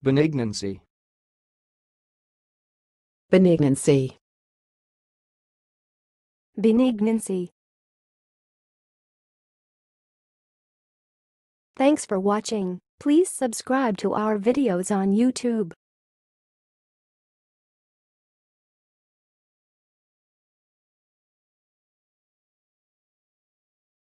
benignancy, benignancy, benignancy. Thanks for watching. Please subscribe to our videos on YouTube.